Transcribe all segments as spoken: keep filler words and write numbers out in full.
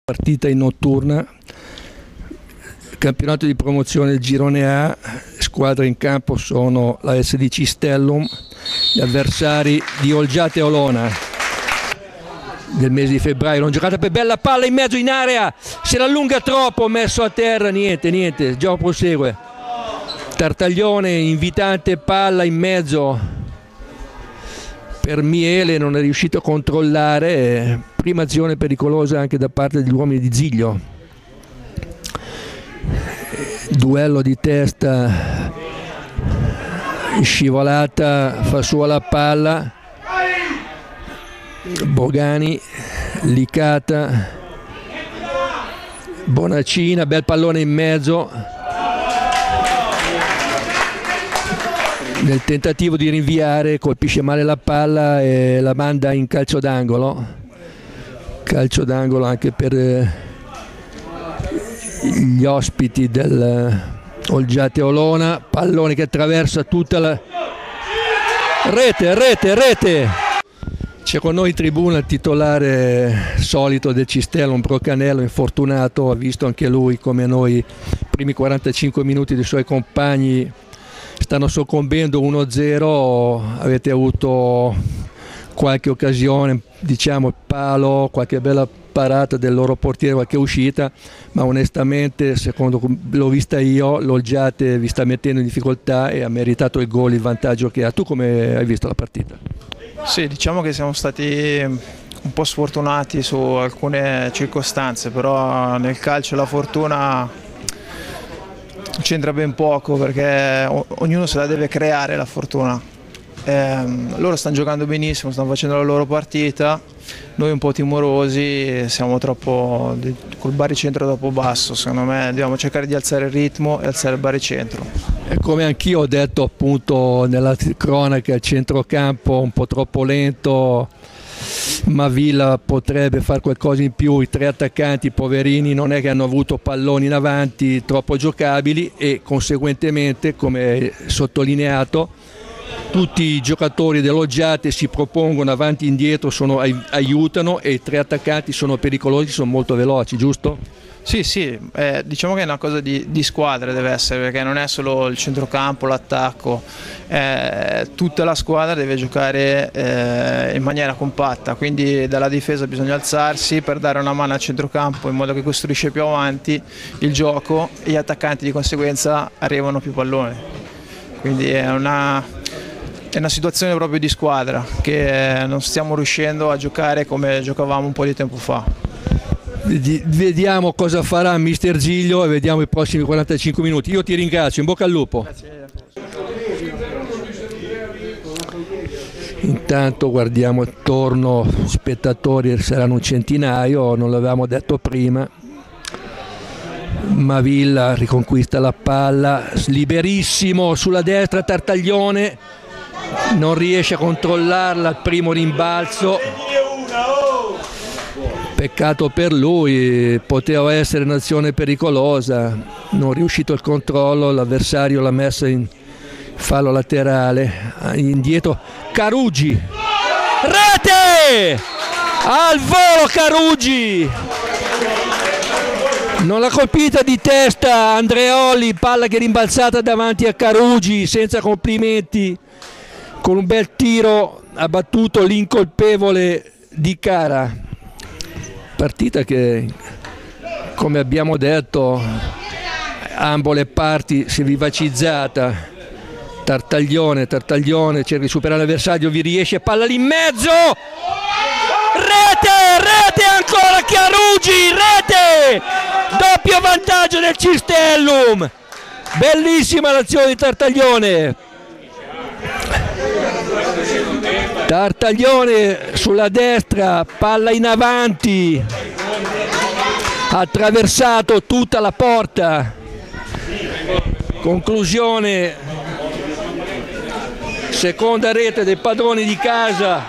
Partita in notturna, campionato di promozione del girone A, squadre in campo sono la S D C Stellum, gli avversari di Olgiate Olona del mese di febbraio. L'hanno giocata per bella palla in mezzo in area, se la allunga troppo, messo a terra, niente, niente, il gioco prosegue. Tartaglione, invitante palla in mezzo per Miele, non è riuscito a controllare. Prima azione pericolosa anche da parte degli uomini di Ziglio. Duello di testa, scivolata, fa sua la palla. Bogani, Licata, Bonacina, bel pallone in mezzo. Nel tentativo di rinviare colpisce male la palla e la manda in calcio d'angolo. Calcio d'angolo anche per gli ospiti del Olgiate Olona, pallone che attraversa tutta la rete, rete, rete. C'è con noi in tribuna il titolare solito del Cistellum, Procanello, infortunato, ha visto anche lui come noi i primi quarantacinque minuti dei suoi compagni stanno soccombendo uno a zero, avete avuto qualche occasione, diciamo palo, qualche bella parata del loro portiere, qualche uscita, ma onestamente secondo l'ho vista io, l'Olgiate vi sta mettendo in difficoltà e ha meritato il gol, il vantaggio che ha. Tu come hai visto la partita? Sì, diciamo che siamo stati un po' sfortunati su alcune circostanze, però nel calcio la fortuna c'entra ben poco perché ognuno se la deve creare la fortuna. Eh, loro stanno giocando benissimo, stanno facendo la loro partita, noi un po' timorosi, siamo troppo col baricentro troppo basso. Secondo me dobbiamo cercare di alzare il ritmo e alzare il baricentro. E come anch'io ho detto appunto nella cronaca, il centrocampo un po' troppo lento, ma Villa potrebbe fare qualcosa in più. I tre attaccanti poverini non è che hanno avuto palloni in avanti troppo giocabili e conseguentemente, come sottolineato, tutti i giocatori dell'Olgiate si propongono avanti e indietro, sono, aiutano, e i tre attaccanti sono pericolosi, sono molto veloci, giusto? Sì, sì, eh, diciamo che è una cosa di, di squadra deve essere, perché non è solo il centrocampo, l'attacco, eh, tutta la squadra deve giocare eh, in maniera compatta, quindi dalla difesa bisogna alzarsi per dare una mano al centrocampo in modo che costruisce più avanti il gioco e gli attaccanti di conseguenza arrivano più palloni. Quindi è una... È una situazione proprio di squadra che non stiamo riuscendo a giocare come giocavamo un po' di tempo fa. Vediamo cosa farà mister Ziglio e vediamo i prossimi quarantacinque minuti. Io ti ringrazio, in bocca al lupo. Grazie. Intanto guardiamo attorno, spettatori saranno un centinaio, non l'avevamo detto prima. Mavilla riconquista la palla, liberissimo sulla destra, Tartaglione non riesce a controllarla al primo rimbalzo, peccato per lui, poteva essere un'azione pericolosa, non riuscito il controllo, l'avversario l'ha messa in fallo laterale, indietro Carugi, rete al volo Carugi, non l'ha colpita di testa Andreoli, palla che è rimbalzata davanti a Carugi senza complimenti. Con un bel tiro ha battuto l'incolpevole Di Cara. Partita che, come abbiamo detto, ambo le parti si è vivacizzata. Tartaglione, Tartaglione cerca di superare l'avversario, vi riesce, palla lì in mezzo. Rete, rete ancora Carugi, rete! Doppio vantaggio del Cistellum. Bellissima l'azione di Tartaglione. Tartaglione sulla destra, palla in avanti, ha attraversato tutta la porta. Conclusione, seconda rete dei padroni di casa.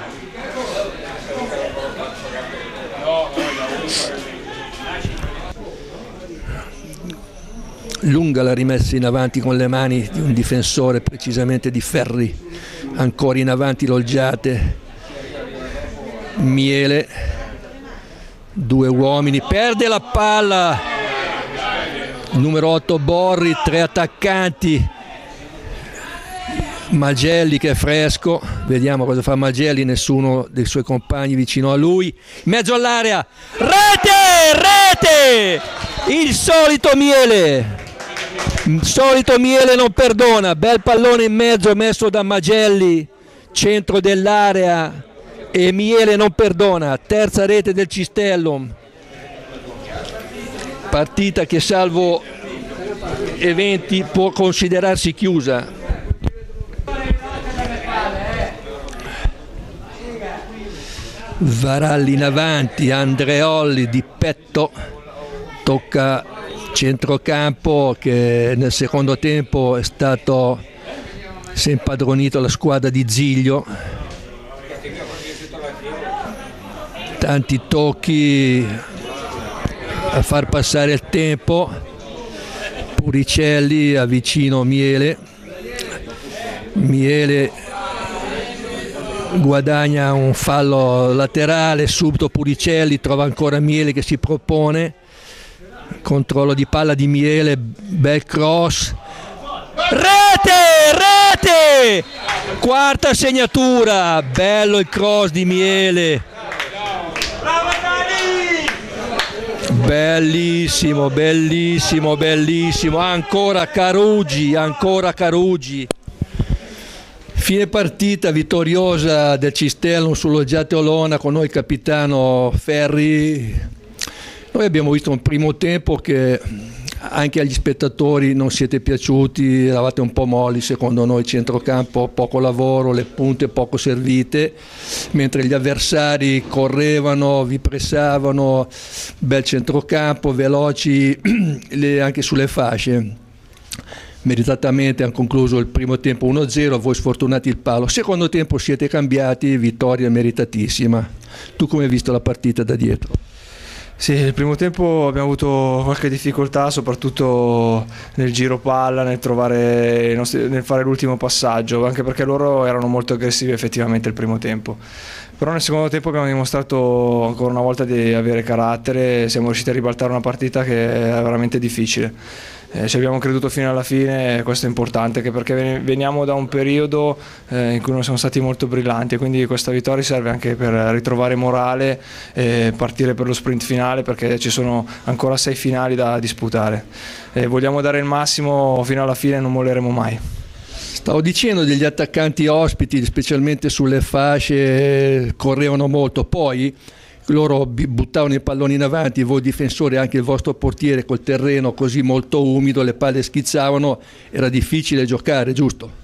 Lunga la rimessa in avanti con le mani di un difensore, precisamente di Ferri. Ancora in avanti l'Olgiate, Miele due uomini, perde la palla numero otto Borri, tre attaccanti, Magelli che è fresco, vediamo cosa fa Magelli, nessuno dei suoi compagni vicino a lui, in mezzo all'area, rete, rete, il solito Miele, il solito Miele non perdona, bel pallone in mezzo messo da Magelli, centro dell'area e Miele non perdona, terza rete del Cistellum, partita che salvo eventi può considerarsi chiusa. Varalli in avanti, Andreolli di petto, tocca centrocampo che nel secondo tempo è stato, si è impadronito la squadra di Ziglio, tanti tocchi a far passare il tempo, Puricelli avvicino Miele, Miele guadagna un fallo laterale, subito Puricelli trova ancora Miele che si propone, controllo di palla di Miele, bel cross, rete, rete, quarta segnatura, bello il cross di Miele, bellissimo, bellissimo, bellissimo, ancora Carugi, ancora Carugi. Fine partita vittoriosa del Cistellum sull'Oggiate Olona con noi capitano Ferri. Noi abbiamo visto un primo tempo che anche agli spettatori non siete piaciuti, eravate un po' molli secondo noi, centrocampo poco lavoro, le punte poco servite, mentre gli avversari correvano, vi pressavano, bel centrocampo, veloci anche sulle fasce. Meritatamente hanno concluso il primo tempo uno a zero, voi sfortunati il palo. Secondo tempo siete cambiati, vittoria meritatissima. Tu come hai visto la partita da dietro? Sì, il primo tempo abbiamo avuto qualche difficoltà, soprattutto nel giro palla, nel, trovare, nel fare l'ultimo passaggio, anche perché loro erano molto aggressivi effettivamente il primo tempo. Però nel secondo tempo abbiamo dimostrato ancora una volta di avere carattere, siamo riusciti a ribaltare una partita che è veramente difficile. Eh, ci abbiamo creduto fino alla fine, questo è importante anche perché veniamo da un periodo eh, in cui non siamo stati molto brillanti, quindi questa vittoria serve anche per ritrovare morale e partire per lo sprint finale, perché ci sono ancora sei finali da disputare. Eh, vogliamo dare il massimo fino alla fine e non molleremo mai. Stavo dicendo degli attaccanti ospiti, specialmente sulle fasce, correvano molto, poi loro buttavano i palloni in avanti, voi difensori, anche il vostro portiere col terreno così molto umido, le palle schizzavano, era difficile giocare, giusto?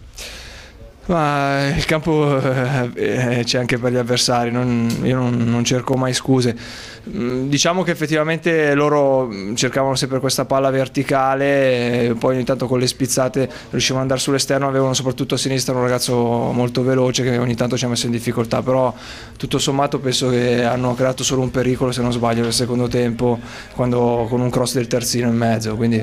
Ma il campo eh, c'è anche per gli avversari, non, io non, non cerco mai scuse. Diciamo che effettivamente loro cercavano sempre questa palla verticale, poi ogni tanto con le spizzate riuscivano ad andare sull'esterno, avevano soprattutto a sinistra un ragazzo molto veloce che ogni tanto ci ha messo in difficoltà, però tutto sommato penso che hanno creato solo un pericolo, se non sbaglio, nel secondo tempo, quando, con un cross del terzino in mezzo, quindi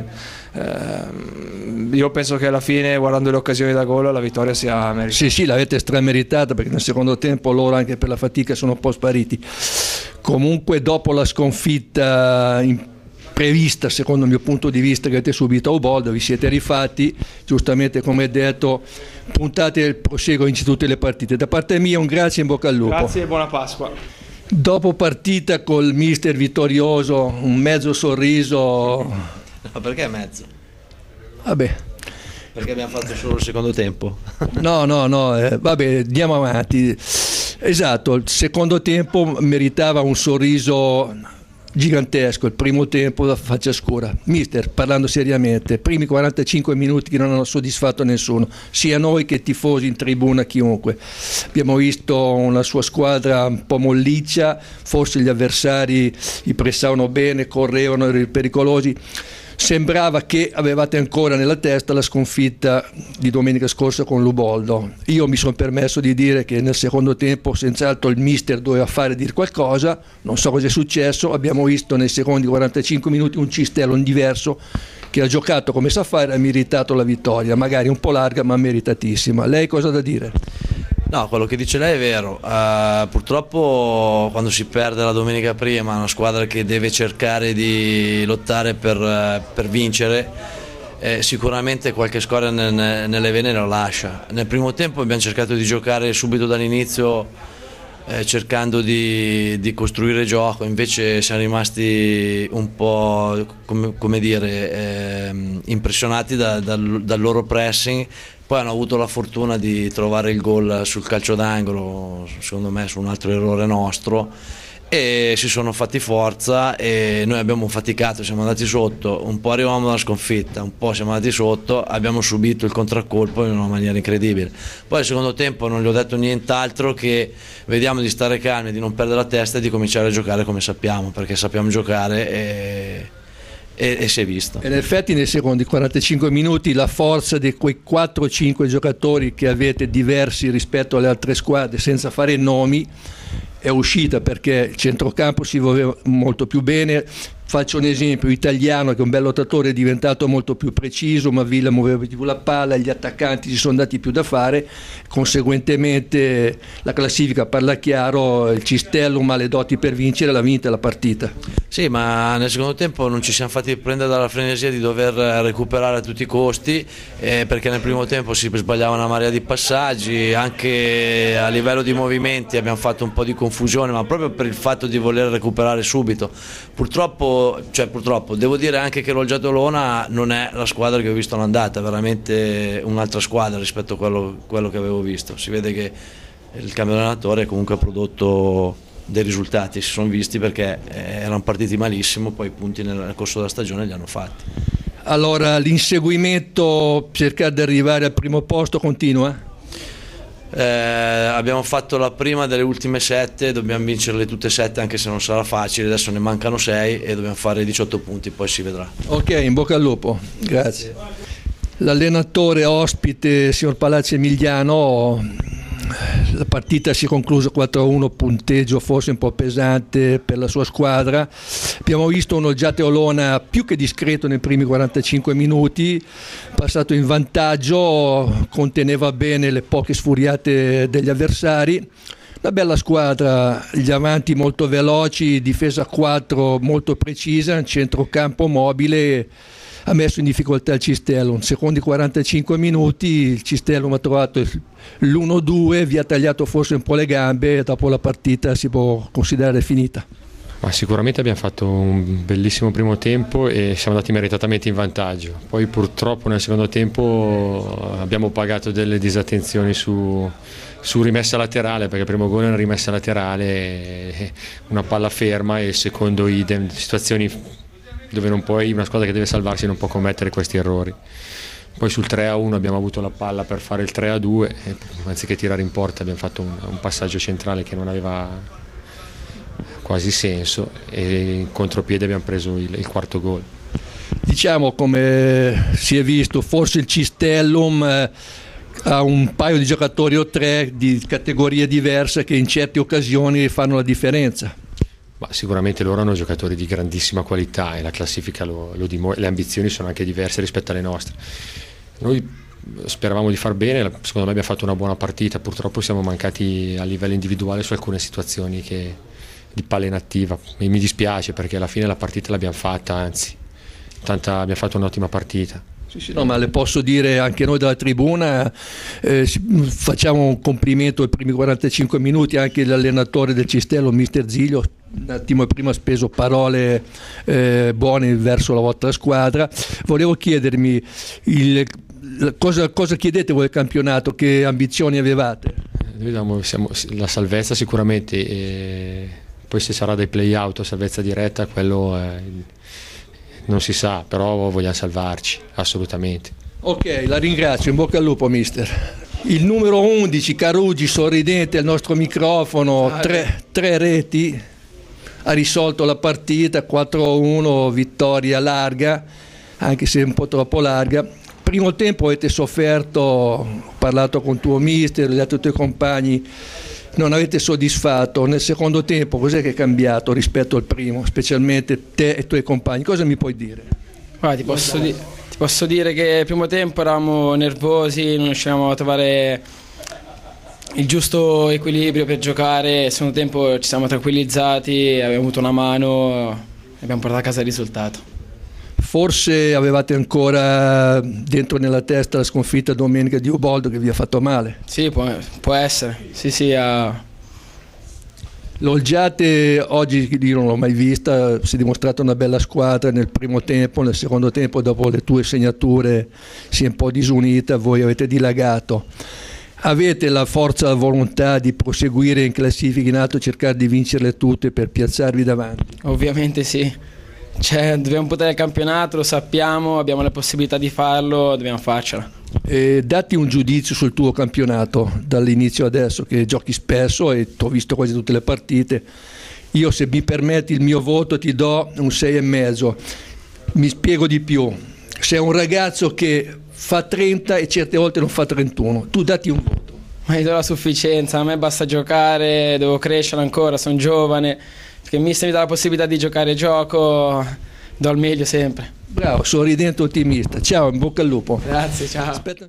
eh, io penso che alla fine, guardando le occasioni da gol, la vittoria sia meritata. Sì, sì, l'avete strameritata, perché nel secondo tempo loro anche per la fatica sono un po' spariti. Comunque dopo la sconfitta prevista, secondo il mio punto di vista, che avete subito a Uboldo, vi siete rifatti, giustamente come detto, puntate il proseguo in tutte le partite. Da parte mia un grazie e in bocca al lupo. Grazie e buona Pasqua. Dopo partita col mister vittorioso, un mezzo sorriso. No, perché mezzo? Vabbè. Perché abbiamo fatto solo il secondo tempo. No, no, no, eh, vabbè, andiamo avanti. Esatto, il secondo tempo meritava un sorriso gigantesco, il primo tempo la faccia scura. Mister, parlando seriamente, primi quarantacinque minuti che non hanno soddisfatto nessuno, sia noi che tifosi in tribuna, chiunque. Abbiamo visto una sua squadra un po' molliccia, forse gli avversari i pressavano bene, correvano, erano pericolosi. Sembrava che avevate ancora nella testa la sconfitta di domenica scorsa con l'Uboldo. Io mi sono permesso di dire che nel secondo tempo senz'altro il mister doveva fare dire qualcosa, non so cosa è successo, abbiamo visto nei secondi quarantacinque minuti un Cistellum diverso che ha giocato come sa fare e ha meritato la vittoria, magari un po' larga ma meritatissima. Lei cosa ha da dire? No, quello che dice lei è vero. Uh, purtroppo quando si perde la domenica prima, una squadra che deve cercare di lottare per, uh, per vincere, eh, sicuramente qualche scoria nel, nelle vene la lascia. Nel primo tempo abbiamo cercato di giocare subito dall'inizio, eh, cercando di, di costruire gioco, invece siamo rimasti un po', come, come dire, eh, impressionati da, dal, dal loro pressing. Poi hanno avuto la fortuna di trovare il gol sul calcio d'angolo, secondo me su un altro errore nostro, e si sono fatti forza e noi abbiamo faticato, siamo andati sotto, un po' arrivavamo dalla sconfitta, un po' siamo andati sotto, abbiamo subito il contraccolpo in una maniera incredibile. Poi al secondo tempo non gli ho detto nient'altro che vediamo di stare calmi, di non perdere la testa e di cominciare a giocare come sappiamo, perché sappiamo giocare e... E, e si è visto. E in effetti nei secondi quarantacinque minuti la forza di quei quattro cinque giocatori che avete diversi rispetto alle altre squadre, senza fare nomi, è uscita, perché il centrocampo si muoveva molto più bene. Faccio un esempio: Italiano, che è un bel lottatore, è diventato molto più preciso, ma Villa muoveva più la palla, gli attaccanti si sono dati più da fare, conseguentemente la classifica parla chiaro, il Cistellum ha le doti per vincere, l'ha vinta la partita. Sì, ma nel secondo tempo non ci siamo fatti prendere dalla frenesia di dover recuperare a tutti i costi, eh, perché nel primo tempo si sbagliava una marea di passaggi, anche a livello di movimenti abbiamo fatto un po' di confusione, ma proprio per il fatto di voler recuperare subito. Purtroppo Cioè, purtroppo devo dire anche che l'Olgiate Olona non è la squadra che ho visto all'andata, è veramente un'altra squadra rispetto a quello, quello che avevo visto. Si vede che il cambio di allenatore comunque ha prodotto dei risultati, si sono visti, perché erano partiti malissimo, poi i punti nel corso della stagione li hanno fatti. Allora l'inseguimento, cercare di arrivare al primo posto, continua? Eh, abbiamo fatto la prima delle ultime sette, dobbiamo vincerle tutte e sette, anche se non sarà facile, adesso ne mancano sei e dobbiamo fare diciotto punti, poi si vedrà. Ok, in bocca al lupo, grazie. L'allenatore ospite, signor Palazzi Emiliano, la partita si è conclusa quattro a uno, punteggio forse un po' pesante per la sua squadra. Abbiamo visto un Olgiate Olona più che discreto nei primi quarantacinque minuti, passato in vantaggio, conteneva bene le poche sfuriate degli avversari. Una bella squadra, gli avanti molto veloci, difesa a quattro molto precisa, centrocampo mobile, ha messo in difficoltà il Cistellum. Secondi quarantacinque minuti il Cistellum ha trovato l'uno due, vi ha tagliato forse un po' le gambe e dopo la partita si può considerare finita. Ma sicuramente abbiamo fatto un bellissimo primo tempo e siamo andati meritatamente in vantaggio. Poi purtroppo nel secondo tempo abbiamo pagato delle disattenzioni su, su rimessa laterale, perché il primo gol è una rimessa laterale, una palla ferma, e il secondo idem, situazioni dove non puoi, una squadra che deve salvarsi non può commettere questi errori. Poi sul tre a uno abbiamo avuto la palla per fare il tre a due e anziché tirare in porta abbiamo fatto un, un passaggio centrale che non aveva quasi senso, e in contropiede abbiamo preso il, il quarto gol. Diciamo, come si è visto, forse il Cistellum eh, ha un paio di giocatori o tre di categorie diverse che in certe occasioni fanno la differenza. Ma sicuramente loro hanno giocatori di grandissima qualità e la classifica lo, lo dimostra, le ambizioni sono anche diverse rispetto alle nostre. Noi speravamo di far bene, secondo me abbiamo fatto una buona partita, purtroppo siamo mancati a livello individuale su alcune situazioni che, di palla inattiva, e mi dispiace perché alla fine la partita l'abbiamo fatta, anzi tanta, abbiamo fatto un'ottima partita. Sì, sì, no, ma le posso dire anche noi dalla tribuna, eh, facciamo un complimento ai primi quarantacinque minuti anche l'allenatore del Cistello, mister Ziglio, un attimo prima ha speso parole eh, buone verso la vostra squadra. Volevo chiedermi il, cosa, cosa chiedete voi al campionato, che ambizioni avevate? Noi siamo, siamo, la salvezza sicuramente, e poi se sarà dei play-out o salvezza diretta quello è, non si sa, però vogliamo salvarci assolutamente. Ok, la ringrazio, in bocca al lupo mister. Il numero undici, Carugi, sorridente al nostro microfono, tre, tre reti, ha risolto la partita, quattro a uno, vittoria larga, anche se un po' troppo larga. Primo tempo avete sofferto, ho parlato con tuo mister, ho detto ai tuoi compagni, non avete soddisfatto. Nel secondo tempo cos'è che è cambiato rispetto al primo, specialmente te e i tuoi compagni? Cosa mi puoi dire? Guarda, ti, posso di- ti posso dire che il primo tempo eravamo nervosi, non riuscivamo a trovare il giusto equilibrio per giocare. Al secondo tempo ci siamo tranquillizzati, abbiamo avuto una mano e abbiamo portato a casa il risultato. Forse avevate ancora dentro nella testa la sconfitta domenica di Uboldo che vi ha fatto male. Sì, può, può essere. Sì, sì, ha... L'Olgiate oggi io non l'ho mai vista, si è dimostrata una bella squadra nel primo tempo, nel secondo tempo dopo le tue segnature si è un po' disunita, voi avete dilagato. Avete la forza e la volontà di proseguire in classifica in alto, cercare di vincerle tutte per piazzarvi davanti? Ovviamente sì. Cioè, dobbiamo potere il campionato, lo sappiamo, abbiamo la possibilità di farlo, dobbiamo farcela. E datti un giudizio sul tuo campionato dall'inizio adesso, che giochi spesso e ti ho visto quasi tutte le partite. Io, se mi permetti il mio voto, ti do un sei e mezzo. Mi spiego di più: sei un ragazzo che fa trenta e certe volte non fa trentuno, tu datti un voto. Ma io do la sufficienza, a me basta giocare, devo crescere ancora, sono giovane, perché mi mi dà la possibilità di giocare gioco, do il meglio sempre. Bravo, sorridente, ottimista. Ciao, in bocca al lupo. Grazie, ciao. Aspetta.